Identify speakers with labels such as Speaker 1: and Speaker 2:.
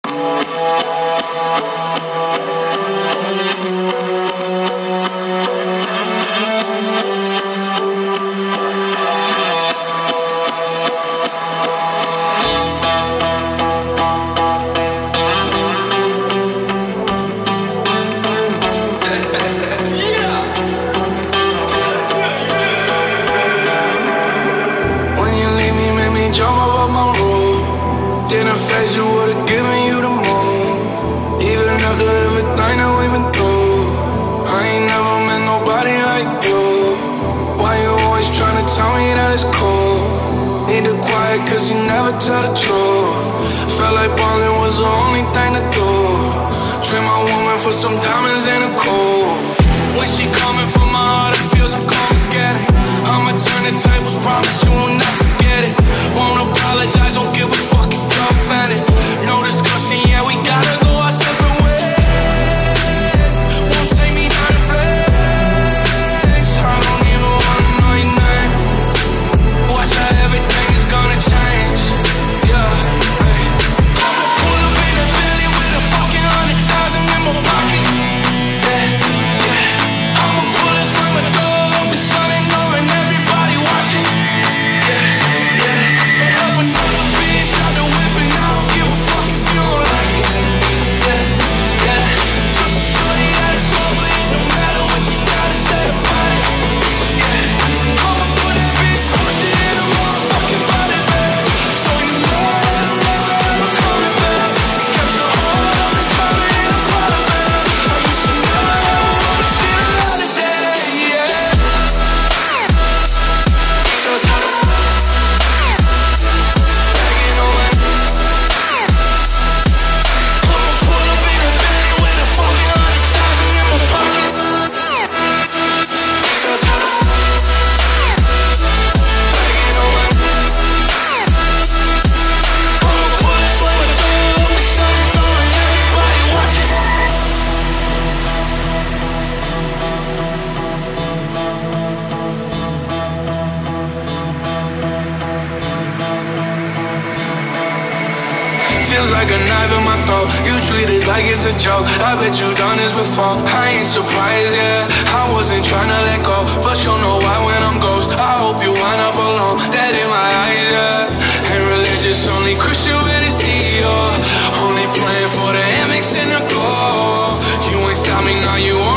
Speaker 1: Didn't face you, would've given you the moon. Even after everything that we've been through, I ain't never met nobody like you. Why you always tryna tell me that it's cool? Need the quiet cause you never tell the truth. Felt like ballin' was the only thing to do. Trade my woman for some diamonds and a cool. When she coming from my heart, it feels like Armageddon. I'ma turn the tables, promise you will never forget it. Won't apologize, don't give a fuck if you're offended. No discussion, yeah, we gotta go our separate ways. Won't take me down to flex. I don't even wanna know your name. Watch how everything is gonna change. Yeah, hey. I'ma pull up in a Bentley with a fucking 100,000 in my pocket. Yeah, yeah. I'ma pull this on my door, open sunny, knowing everybody watching. Yeah, yeah. And help another bitch out the whip, and I don't give a fuck if you don't like it. Yeah, yeah. Just to show you that it's over, it don't matter what you gotta say about it. Yeah, I'ma put that bitch pussy in a motherfucking body bag. So you know that I'm never ever coming back. Kept your heart on the cover in a product bag. I used to never ever wanna see the light of day. Yeah. So tell the begging on my I'ma pull up in a Bentley with a fucking 100,000 in my pocket. So tell the begging on my I'ma pull this when my door open, starting knowing everybody watching. Feels like a knife in my throat. You treat it like it's a joke. I bet you done this before. I ain't surprised, yeah. I wasn't trying to let go, but you'll know why when I'm ghost. I hope you wind up alone, dead in my eyes, yeah. Ain't religious, only Christian with his Dior. Only playing for the Amex and the gold. You ain't stop me now, you on